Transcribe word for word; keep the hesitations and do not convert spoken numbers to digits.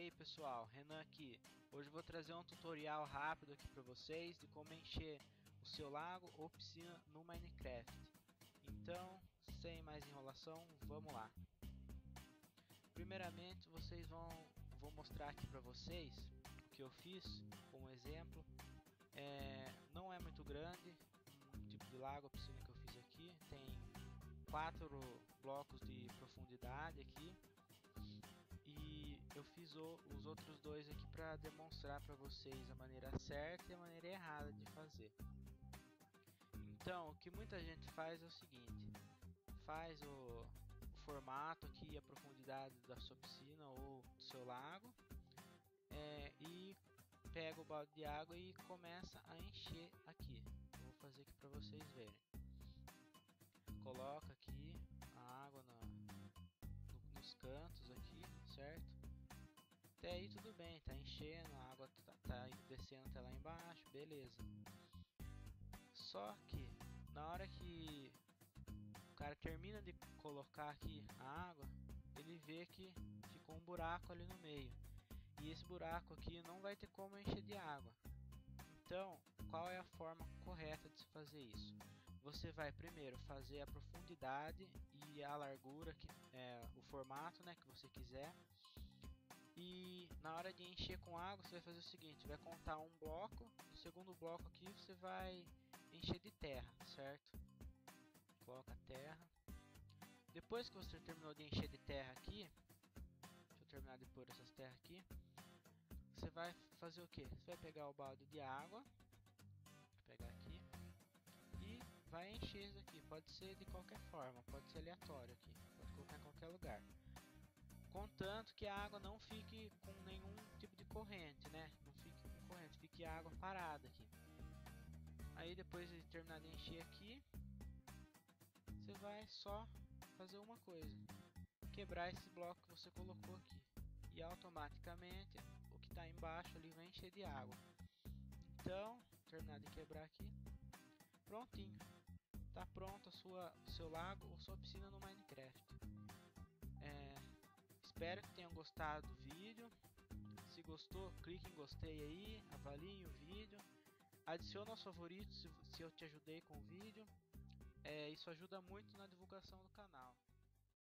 aí pessoal, Renan aqui. Hoje eu vou trazer um tutorial rápido aqui para vocês de como encher o seu lago ou piscina no Minecraft. Então, sem mais enrolação, vamos lá. Primeiramente, vocês vão vou mostrar aqui para vocês o que eu fiz como exemplo. É, não é muito grande o tipo de lago ou piscina que eu fiz aqui. Tem quatro blocos de profundidade aqui. E eu fiz o, os outros dois aqui para demonstrar para vocês a maneira certa e a maneira errada de fazer. Então, o que muita gente faz é o seguinte: faz o, o formato aqui e a profundidade da sua piscina ou do seu lago, é, e pega o balde de água e começa a encher aqui. Eu vou fazer aqui para vocês verem. Coloca aqui a água na nos cantos aqui, certo? Até aí tudo bem, tá enchendo, a água tá, tá descendo até lá embaixo, beleza. Só que na hora que o cara termina de colocar aqui a água, ele vê que ficou um buraco ali no meio. E esse buraco aqui não vai ter como encher de água. Então, qual é a forma correta de se fazer isso? Você vai primeiro fazer a profundidade e a largura, que é o formato, né, que você quiser. E na hora de encher com água, você vai fazer o seguinte: vai contar um bloco, no segundo bloco aqui você vai encher de terra, certo? Coloca terra. Depois que você terminou de encher de terra aqui, deixa eu terminar de pôr essas terras aqui. Você vai fazer o que? Você vai pegar o balde de água, vou pegar aqui, e vai encher isso aqui. Pode ser de qualquer forma, pode ser aleatório aqui, pode colocar em qualquer lugar. Contanto que a água não fique com nenhum tipo de corrente, né? Não fique com corrente, fique água parada aqui. Aí depois de terminar de encher aqui, você vai só fazer uma coisa: quebrar esse bloco que você colocou aqui. E automaticamente o que está embaixo ali vai encher de água. Então, terminar de quebrar aqui, prontinho. Tá pronto a sua, o seu lago ou sua piscina no Minecraft. É, espero que tenham gostado do vídeo. Se gostou, clique em gostei aí, avaliem o vídeo, adicione aos favoritos se, se eu te ajudei com o vídeo. É, isso ajuda muito na divulgação do canal.